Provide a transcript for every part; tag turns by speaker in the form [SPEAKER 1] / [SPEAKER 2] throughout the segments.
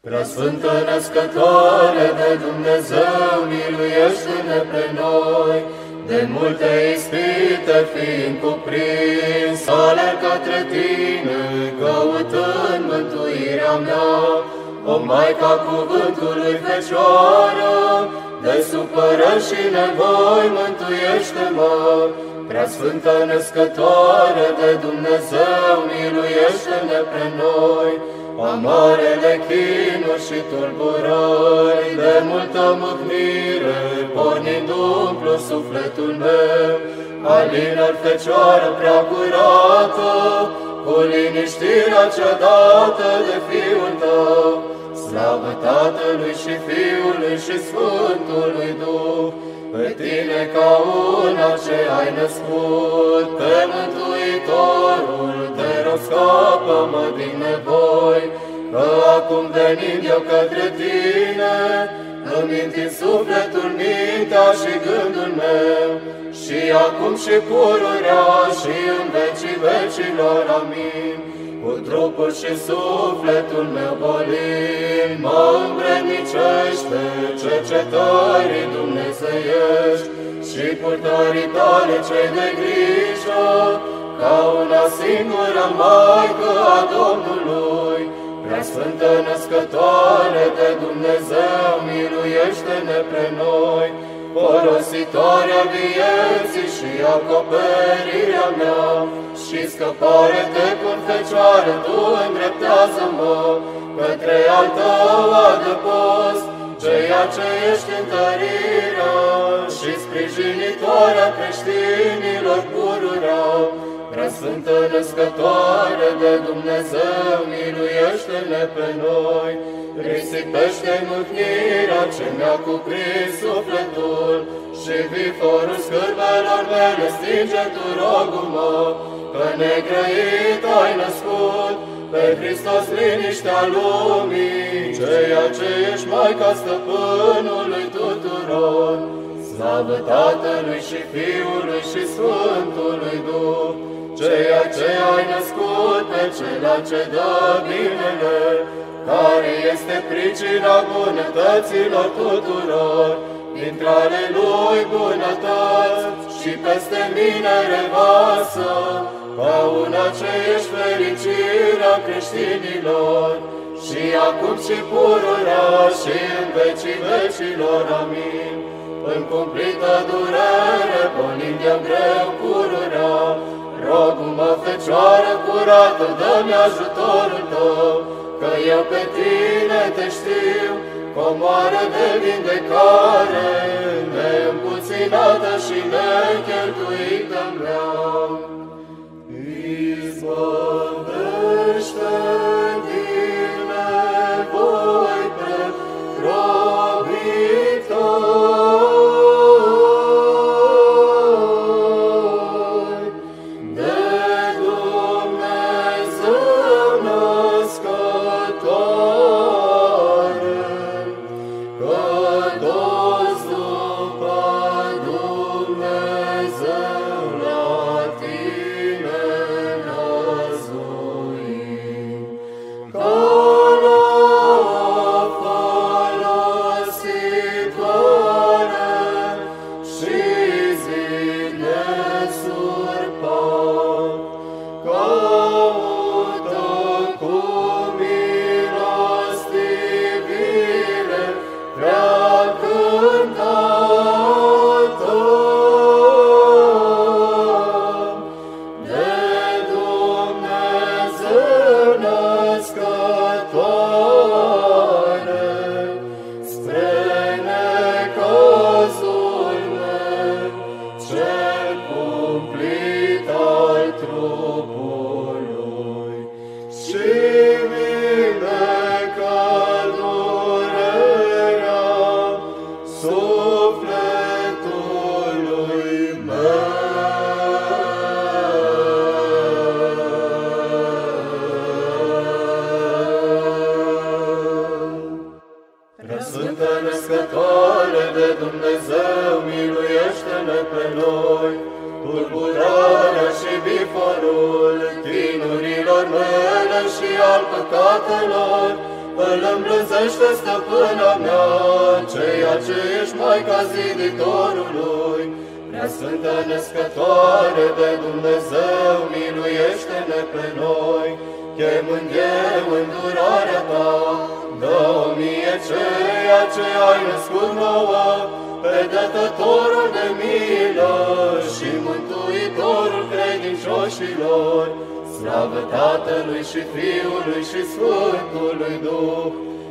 [SPEAKER 1] Preasfântă Născătoare de Dumnezeu, miluiește-ne pe noi, de multe ispite fiind cuprins, alerg către Tine, căutând mântuirea mea. O Maica Cuvântului Fecioară, de supărări și nevoi, mântuiește-mă. Preasfântă Născătoare de Dumnezeu, miluiește-ne pe noi, amarele chinuri și tulburări, de multă mâhnire, pornind umplu sufletul meu. Alină-l, Fecioară prea curată, cu liniștirea cea dată de Fiul Tău. Slavă Tatălui și Fiului și Sfântului Duh, pe Tine ca una ce ai născut, pe Mântuitorul, te rog scapă-mă din nevoi, că acum venind eu către Tine, îmi întind sufletul, mintea și gândul meu, și acum și pururea și în vecii vecilor, amin. Cu trupul și sufletul meu bolin, mă învrednicește cercetării dumnezeiești și purtării Tale cei de grijă, ca una singură Maică a Domnului. Preasfântă Născătoare de Dumnezeu, miluiește-ne pe noi, folositoarea vieții și acoperirea mea, și scăpare de bun Fecioară, Tu îndreptează-mă către al Tău adăpost, ceea ce ești întărirea și sprijinitoarea creștinilor pururea. Preasfântă Născătoare de Dumnezeu, miluiește-ne pe noi, risipește mâhnirea ce mi-a cuprins sufletul și viforul scârbelor mele stinge Tu, rogul-mă, că negrăit ai născut pe Hristos liniștea lumii, ceea ce ești Maica Stăpânului tuturor. Slavă Tatălui și Fiului și Sfântului Duh, ceea ce ai născut pe Cela ce dă binele, care este pricina bunătăților tuturor, dintre ale Lui bunătăți și peste mine revasă, ca una ce ești fericirea creștinilor, și acum și pururea și în vecii vecilor, amin. În cumplită durere, pornind eu greu pururea, rog-mă, Fecioară curată, dă-mi ajutorul Tău, că eu pe Tine te știu, comoară de vindecare, neîmpuținată și necheltuită-mi vreau. Izbăvește din nevoi pe robii Tăi, de Dumnezeu Născătoare, că toți după Dumnezeu la Tine năzuim, ca la folositoare și zid nesurpat, caută cu milostivire prea cântată, de Dumnezeu Născătoare, spre necazul meu, cel cumplit al trupului, și vindecă durerea sufletului meu. Preasfântă Născătoare de Dumnezeu, miluiește-ne pe noi, tulburarea și viforul chinurilor mele și al păcatelor, îl îmblânzește stăpâna mea, ceea ce ești Maica Ziditorului. Preasfântă Născătoare de Dumnezeu, miluiește-ne pe noi, chemând eu îndurarea ta, dă-o mie ceea ce ai născut nouă, pe Dătătorul de milă și Mântuitorul credincioșilor, slavă Tatălui și Fiului și Sfântului Duh,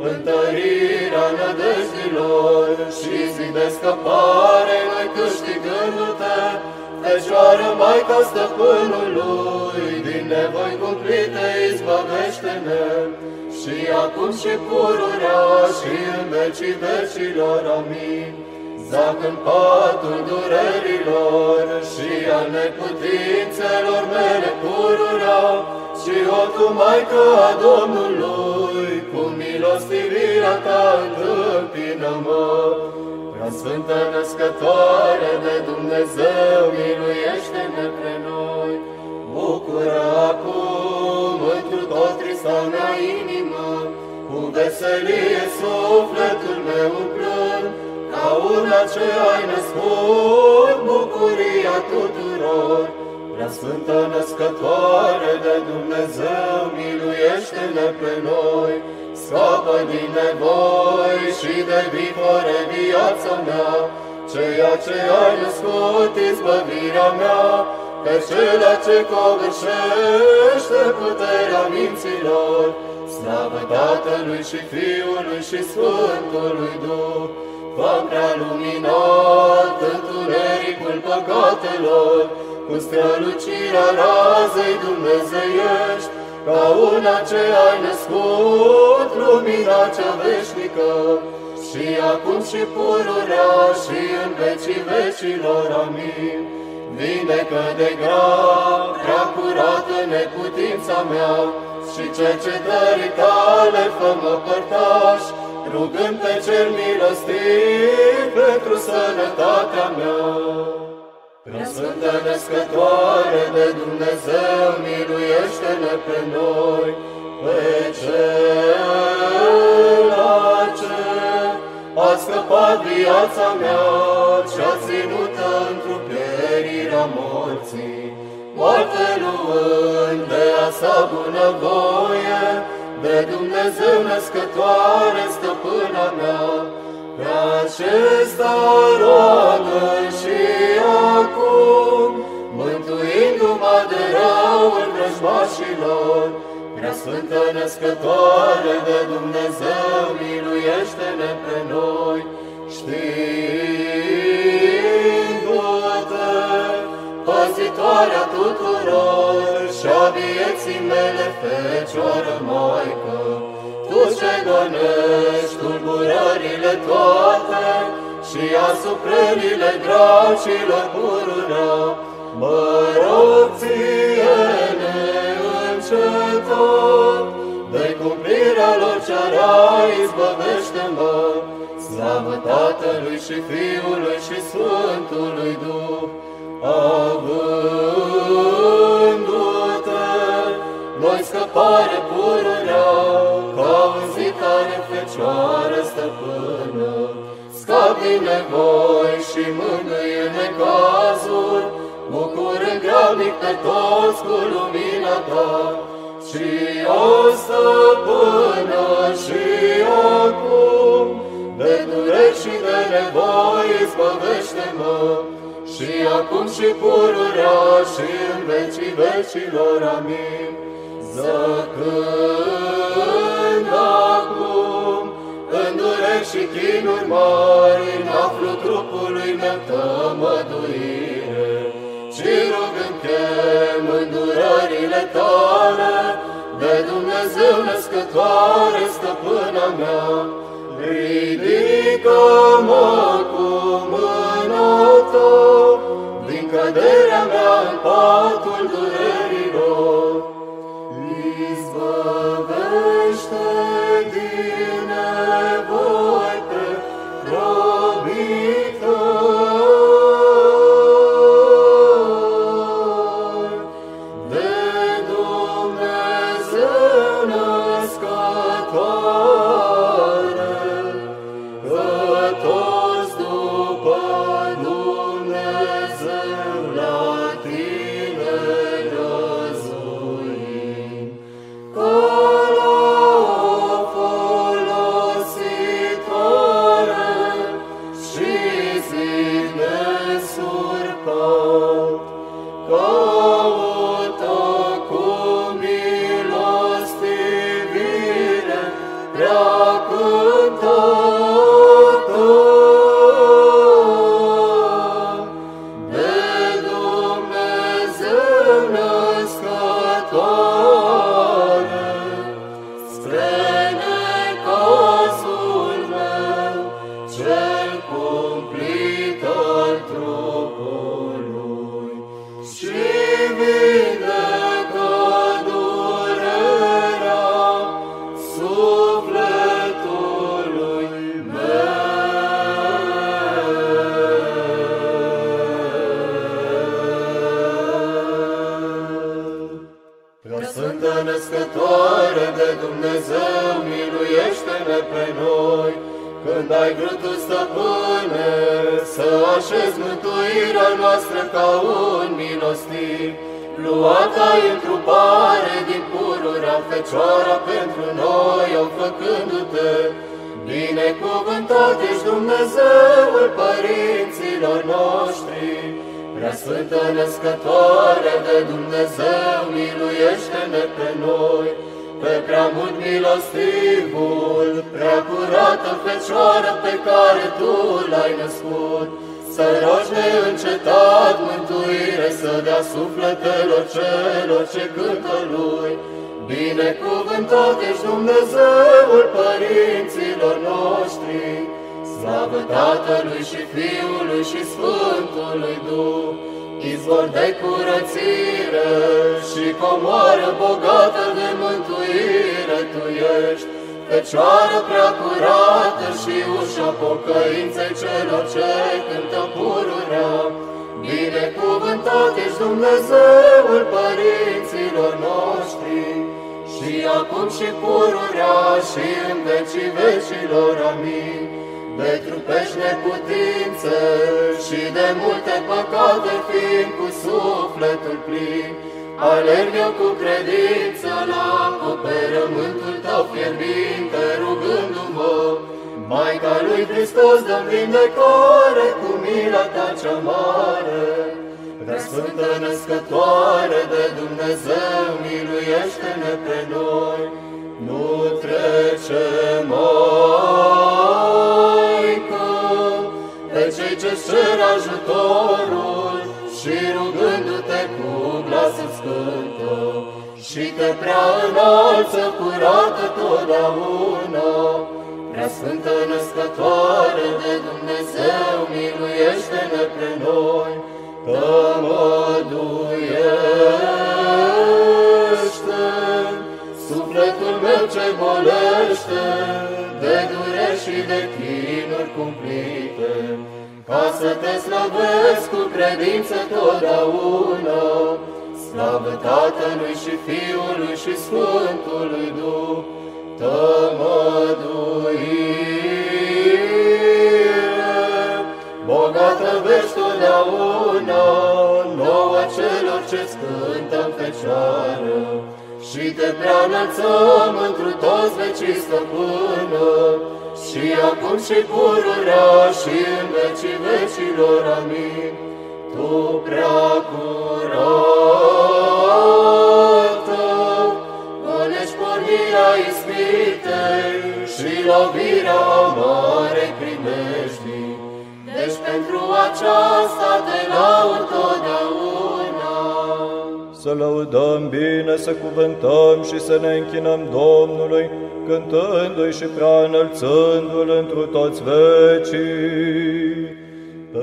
[SPEAKER 1] întărirea nădejdilor și zi de scăpare noi câștigându-te, Fecioară Maica Stăpânului, din nevoi cumplite izbăvește-ne, și acum și pururea și în vecii vecilor. Amin. Zac în patul durerilor și a neputințelor mele pururea, și o tu, Maică a Domnului, cu milostivirea ta întâmpină-mă. Preasfântă Născătoare de Dumnezeu, miluiește-ne pe noi. Bucură acum întru tot trista mea inimă, cu veselie sufletul meu umplând, ca una ce ai născut bucuria tuturor. Preasfântă Născătoare de Dumnezeu, miluiește-ne pe noi. Scapă din nevoi și de vihore viața mea, ceea ce ai născut izbăvirea mea, pe cela ce covârșește puterea minților. Slavă Tatălui și Fiului și Sfântului Duh, fă-mi prea luminat întunericul păcatelor, cu strălucirea razei dumnezeiești, ca una ce ai născut lumina cea veșnică, și acum și pururea și în vecii vecilor. Amin. Vindecă de grav, prea curată neputința mea, și cercetării tale fă-mă părtaș, rugând pe cel milostiv pentru sănătatea mea. Preasfântă Născătoare de Dumnezeu, miluiește-ne pe noi, pe cela ce a scăpat viața mea, cea ținută întrupierirea morții, moarte luând de a sa bunăvoie, de Dumnezeu Născătoare, stăpâna mea. Pe acesta roagă și acum, mântuindu-mă de răul vrăjmașilor. Preasfântă Născătoare de Dumnezeu, miluiește-ne pe noi, știindu-te, păzitoarea tuturor și a vieții mele, Fecioară Maică. Tu ce gonești tulburările toate și asuprările dracilor pururea, mă rog ție neîncetat, de cumplirea lor cea izbăvește-mă. Slavă Tatălui și Fiului și Sfântului Duh, avându-te noi scăpare pururea, ca înzitare Fecioară Stăpână, scap din nevoi și mângâie necazuri, bucurând grabnic pe toți cu lumina ta. Și o Stăpână și acum, de dureri și de nevoi izbăvește-mă, și acum și pururea și în vecii vecilor. Amin. Zăcând acum, în dureri și chinuri mari, în aflu trupului meu tămăduire, și rugând chem îndurările tale, de Dumnezeu Născătoare, stăpâna mea. Ridică-mă cu mâna ta, din căderea mea în patul durerilor. Izbăvește din nevoi pe robii tăi, de Dumnezeu Născătoare cântată de Dumnezeu născătoare, spre necazul meu cel cumplit al trupului și vindecă durerea sufletului meu. Preasfântă Născătoare de Dumnezeu, miluiește-ne pe noi. Când ai vrut tu, Stăpâne, să așezi mântuirea noastră ca un milostiv, luat ai întrupare din pururea Fecioara pentru noi, au făcându-te binecuvântat ești Dumnezeul părinților noștri. Preasfântă Născătoare de Dumnezeu, miluiește-ne pe noi. Pe prea mult milostivul, prea curată Fecioară pe care tu l-ai născut, să rogi neîncetat mântuire, să dea sufletelor celor ce cântă Lui. Binecuvântat ești Dumnezeul părinților noștri, slavă Tatălui și Fiului și Sfântului Duh, izvor de curățire și comoară bogată de mântuire tu ești, Fecioară prea curată și ușa pocăinței celor ce cântă pururea. Binecuvântat ești Dumnezeul părinților noștri, și acum și pururea și în vecii vecilor. Amin. De trupești neputințe și de multe păcate fiind cu sufletul plin, alerg eu cu credință la acoperământul tău fierbinte, rugându-mă, Maica lui Hristos, dă-mi vindecare cu mila ta cea mare. Preasfântă Născătoare de Dumnezeu, miluiește-ne pe noi. Nu trece, Maică, pe cei ce-ți cer ajutorul și rugându-te cu glas îți cântă și te prea înalță curată totdeauna. Preasfântă Născătoare de Dumnezeu, miluiește-ne pe noi. Tămăduiește sufletul meu ce bolește de dureri și de chinuri cumplite, ca să te slăvesc cu credință totdeauna. Slavă Tatălui și Fiului și Sfântului Duh, tămăduire bogată veci totdeauna, nouă celor ce-ți cântăm Fecioară, și te prea înălțăm întru toți vecii, Stăpână, și acum și pururea și în vecii vecilor. Amin. Tu prea curată, gonești pornirea ispitei și lovirea amarei primești. Deci pentru aceasta te laud totdeauna.
[SPEAKER 2] Să lăudăm bine, să cuvântăm și să ne închinăm Domnului, cântându-i și prea înălțându-L întru toți vecii.
[SPEAKER 1] Pe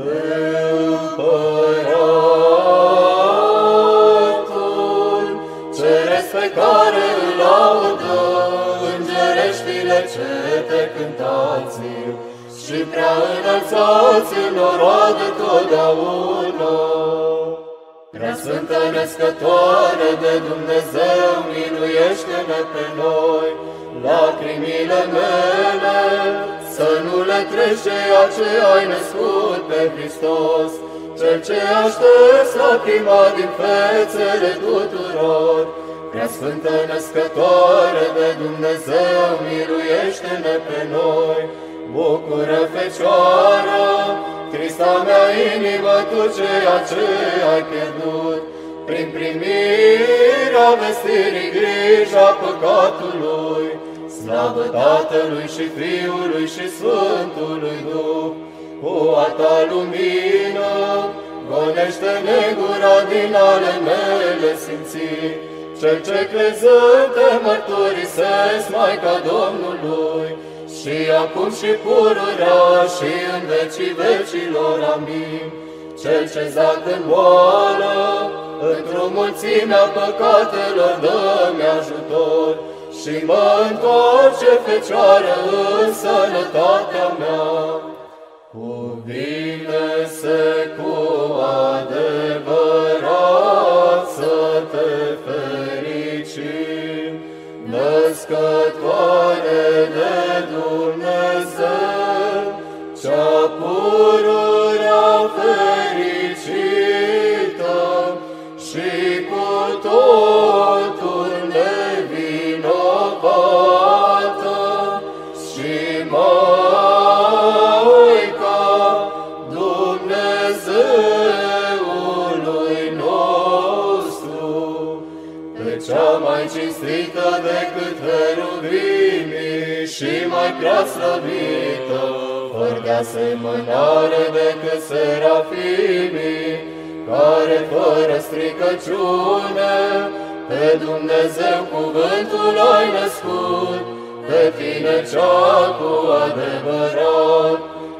[SPEAKER 1] Împăratul Ceresc pe care îl laudă îngereștile ce te cântați și prea înălțați în noroade totdeauna. Preasfântă Născătoare de Dumnezeu, miluiește-ne pe noi. Lacrimile mele să nu le treci ceea ce ai născut pe Hristos, Cel ce aștepți lacrima din fețele tuturor. Preasfântă Născătoare de Dumnezeu, miluiește-ne pe noi. Bucură, Fecioară, trista mea inimă, tu ceea ce ai pierdut, prin primirea vestirii grija păcatului. Slavă Tatălui și Fiului și Sfântului Duh, cu a ta lumină, gonește-ne gura din ale mele simții, cel ce crezând te mărturisesc Maica Domnului, și acum și pururea și în vecii vecilor, amin. Cel ce zac în boală, într-o mulțimea păcatelor, dă-mi ajutor, și mă întoarce Fecioară în sănătatea mea. Cuvine-se cu adevărat să te fericim, născătoare de Dumnezeu, cea pururea fericită și cu totul nevinovată, și Maica Dumnezeului nostru, pe cea mai cinstită decât heruvimii și mai preaslăvită, fără de asemănare decât serafimii, care fără stricăciune pe Dumnezeu cuvântul ai născut, pe tine cea cu adevărat,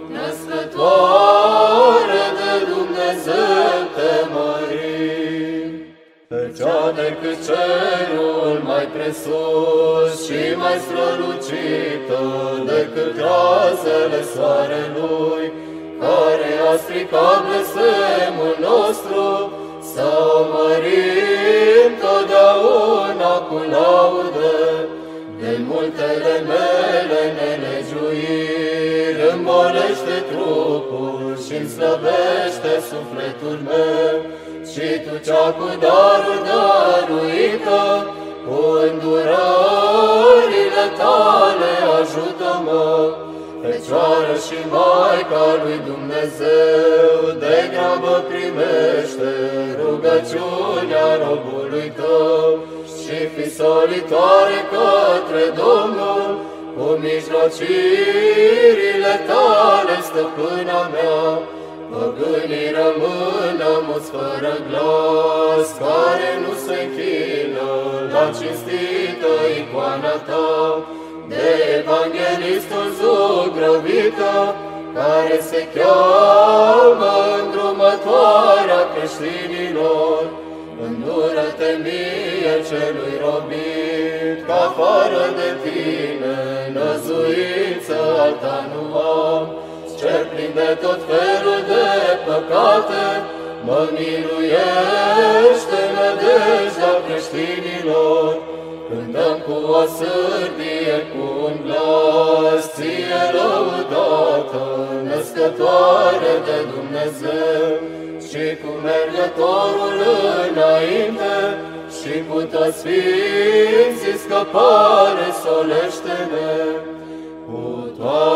[SPEAKER 1] născătoare de Dumnezeu te mărim. Pe cea decât cerul mai presus și mai strălucită decât razele soarelui, care a stricat blestemul nostru, să o mărim totdeauna cu laude. De multele mele nelegiuiri îmbolește trupul și-mi slăbește sufletul meu, și tu cea cu darul dăruită, cu îndurările tale ajută-mă. Fecioară și Maica lui Dumnezeu, degrabă primește rugăciunea robului tău și fi solitoare către Domnul, cu mijlocirile tale, stăpâna mea. Păgânii rămână muți fără glas, care nu se închină la cinstită icoana ta, de evanghelistul zugrăvită, care se cheamă îndrumătoarea creștinilor. Îndură-te mie celui robit, că afară de tine năzuință alta nu am, ce plin de tot felul de păcate, mă miluiește nădejdea creștinilor. Cântăm cu o sârdie, cu un glas, ție lăudată, născătoare de Dumnezeu, și cu mergătorul înainte, și cu toți sfinții scăpare solește-ne. Cu toate